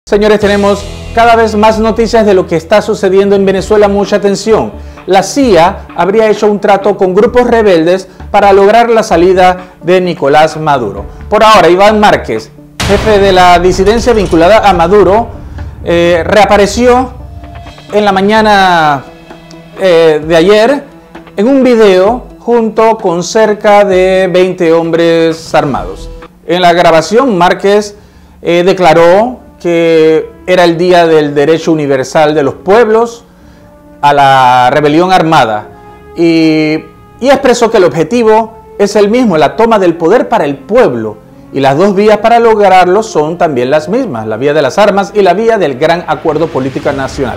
Señores, tenemos cada vez más noticias de lo que está sucediendo en Venezuela. Mucha atención. La CIA habría hecho un trato con grupos rebeldes para lograr la salida de Nicolás Maduro. Por ahora, Iván Márquez, jefe de la disidencia vinculada a Maduro, reapareció en la mañana de ayer en un video junto con cerca de 20 hombres armados. En la grabación, Márquez declaró que era el día del derecho universal de los pueblos a la rebelión armada y expresó que el objetivo es el mismo, la toma del poder para el pueblo, y las dos vías para lograrlo son también las mismas, la vía de las armas y la vía del gran acuerdo político nacional.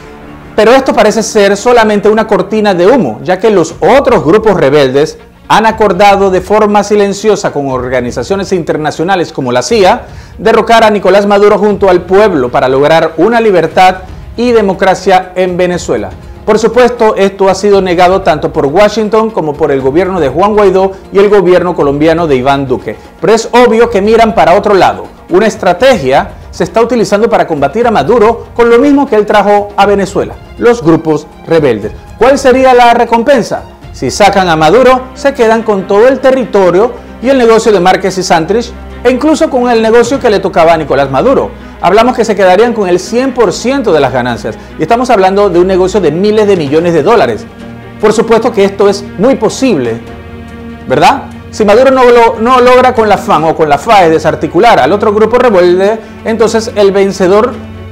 Pero esto parece ser solamente una cortina de humo, ya que los otros grupos rebeldes han acordado de forma silenciosa con organizaciones internacionales como la CIA derrocar a Nicolás Maduro junto al pueblo para lograr una libertad y democracia en Venezuela. Por supuesto, esto ha sido negado tanto por Washington como por el gobierno de Juan Guaidó y el gobierno colombiano de Iván Duque. Pero es obvio que miran para otro lado. Una estrategia se está utilizando para combatir a Maduro con lo mismo que él trajo a Venezuela, los grupos rebeldes. ¿Cuál sería la recompensa? Si sacan a Maduro, se quedan con todo el territorio y el negocio de Márquez y Santrich, e incluso con el negocio que le tocaba a Nicolás Maduro. Hablamos que se quedarían con el 100% de las ganancias, y estamos hablando de un negocio de miles de millones de dólares. Por supuesto que esto es muy posible, ¿verdad? Si Maduro no logra con la FAN o con la FAE desarticular al otro grupo rebelde, entonces el vencedor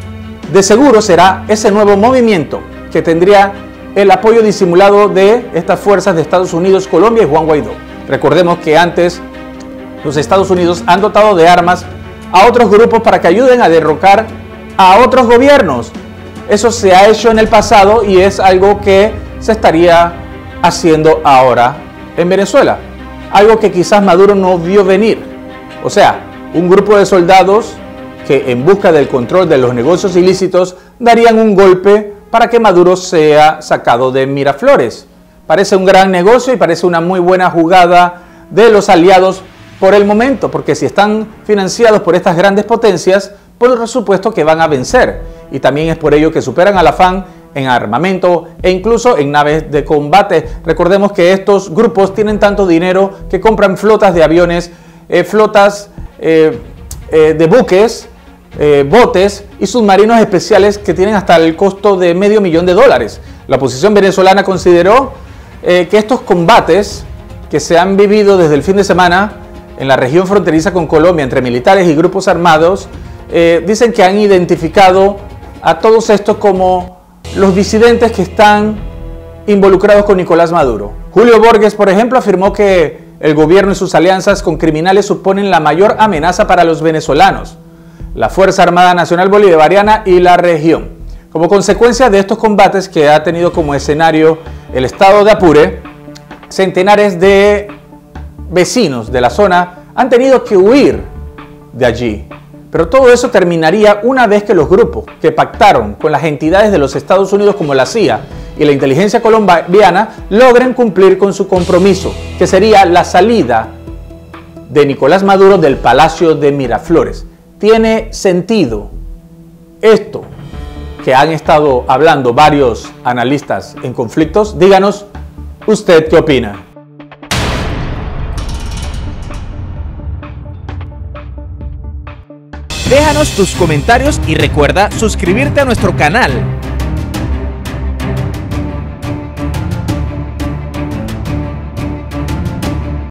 de seguro será ese nuevo movimiento que tendría el apoyo disimulado de estas fuerzas de Estados Unidos, Colombia y Juan Guaidó. Recordemos que antes los Estados Unidos han dotado de armas a otros grupos para que ayuden a derrocar a otros gobiernos. Eso se ha hecho en el pasado y es algo que se estaría haciendo ahora en Venezuela. Algo que quizás Maduro no vio venir. O sea, un grupo de soldados que en busca del control de los negocios ilícitos darían un golpe para que Maduro sea sacado de Miraflores. Parece un gran negocio y parece una muy buena jugada de los aliados por el momento, porque si están financiados por estas grandes potencias, por supuesto que van a vencer. Y también es por ello que superan a la FAN en armamento e incluso en naves de combate. Recordemos que estos grupos tienen tanto dinero que compran flotas de aviones, flotas de buques, botes y submarinos especiales que tienen hasta el costo de $500,000. La oposición venezolana consideró que estos combates que se han vivido desde el fin de semana en la región fronteriza con Colombia entre militares y grupos armados, dicen que han identificado a todos estos como los disidentes que están involucrados con Nicolás Maduro. Julio Borges, por ejemplo, afirmó que el gobierno y sus alianzas con criminales suponen la mayor amenaza para los venezolanos, la Fuerza Armada Nacional Bolivariana y la región. Como consecuencia de estos combates que ha tenido como escenario el estado de Apure, centenares de vecinos de la zona han tenido que huir de allí. Pero todo eso terminaría una vez que los grupos que pactaron con las entidades de los Estados Unidos como la CIA y la inteligencia colombiana logren cumplir con su compromiso, que sería la salida de Nicolás Maduro del Palacio de Miraflores. ¿Tiene sentido esto que han estado hablando varios analistas en conflictos? Díganos, ¿usted qué opina? Déjanos tus comentarios y recuerda suscribirte a nuestro canal.